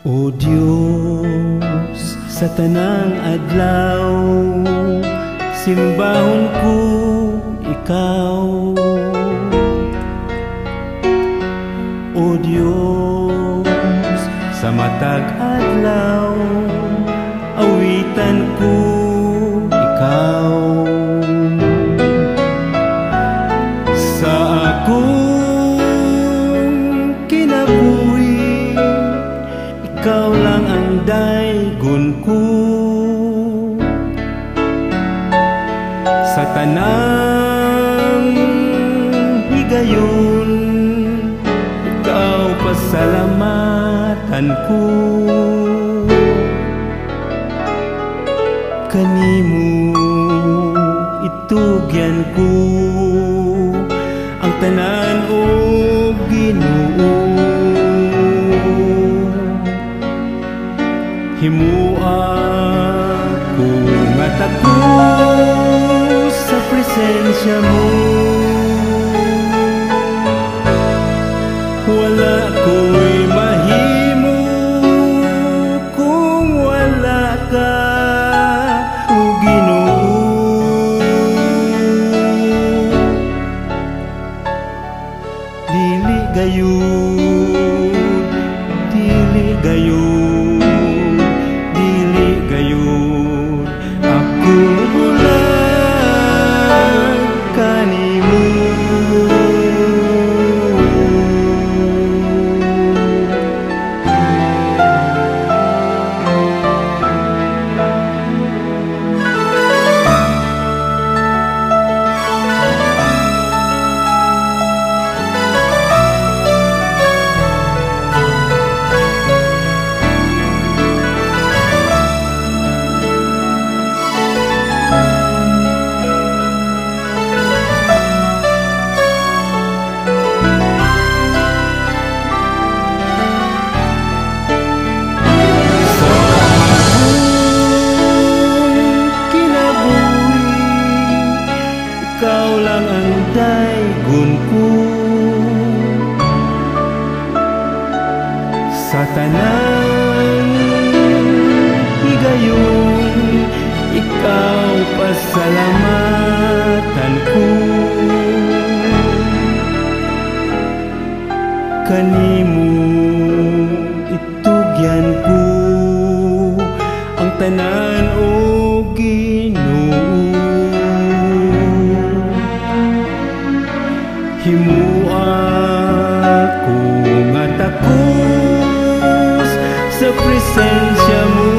O Diyos, sa tanang adlaw, simbahon ko Ikaw. O Diyos, sa matag adlaw, awitan ko Ikaw. Sa akong kinabuhi, Ikaw lang ang daygon ko. Sa tanang higayon, Ikaw pasalamatan ko. Kanimo itugyan ko ang tanan o Ginoo. Himua ko nga tako sa presensya mo. Wala ko'y mahimo kung wala ka, o Ginoo. Dili gayon, dili gayon, dili gayon, ako bulag kanimo. Ikaw lang ang daygon ko. Sa tanang higayon, Ikaw pasalamatan ko. Kanimo itugyan ko ang tanan o Ginoo. Himua ko nga takos sa presensya mo.